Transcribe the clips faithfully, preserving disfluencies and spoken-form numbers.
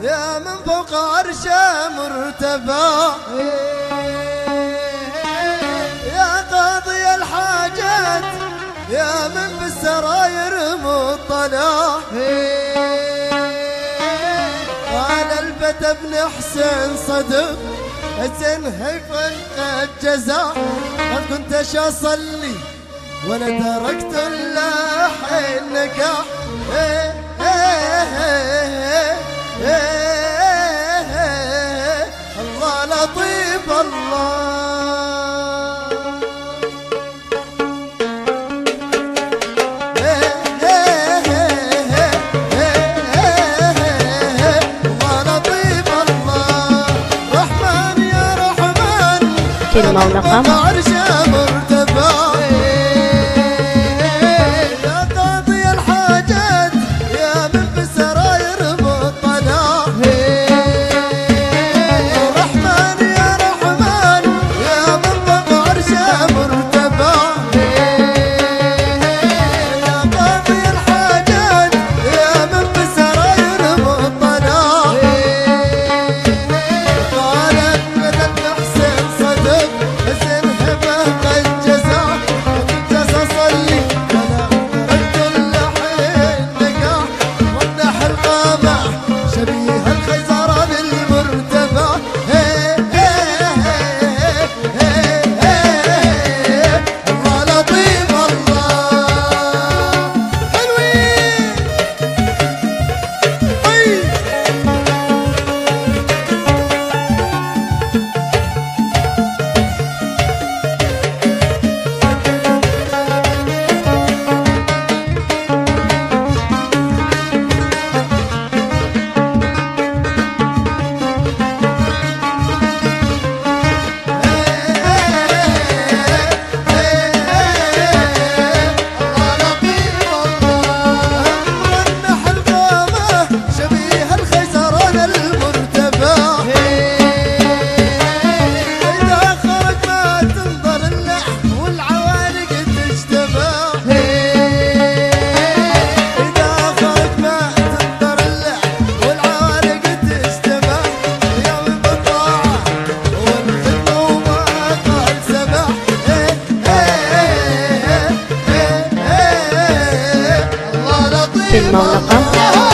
يا من فوق عرشه مرتفع، يا قاضي الحاجات يا من بالسراير مطلع، على الفتى ابن حسين صدق تنهفن قد جزع، ما كنتش اصلي ولا تركت الا حين نكاح. إيه إيه إيه إيه إيه الله لطيف الله. كلمة ونقم عرشه مرتفع، يا قاضي الحاجات يا من بالسراير مطلع، رحمن يا رحمن يا من فوق عرشه مرتفع، يا قاضي الحاجات يا من بالسراير مطلع، قالت بدل حسين صدق زنهبه قد جزع، وكنت اصلي ولا تركت الا حين نقاح، ومنح القامع شبيه الخزران المرتفع. هي هي هي هي الله لطيف الله حلوين. كلمة ونقم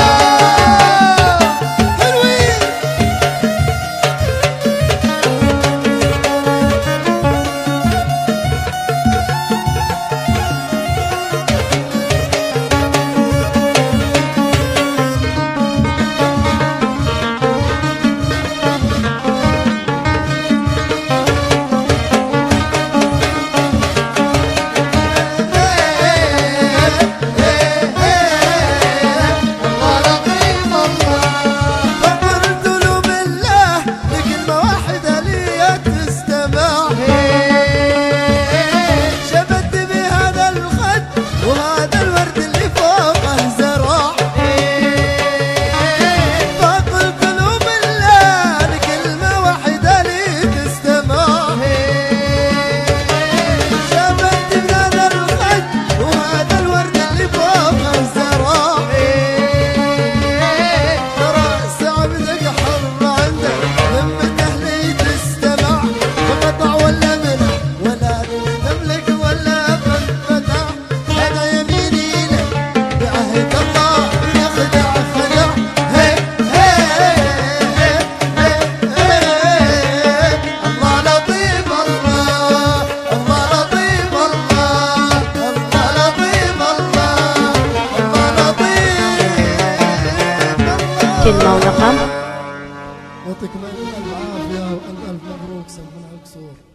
كلمة ونقم. يعطيكم الف العافيه والف الف مبروك سلمان القصور.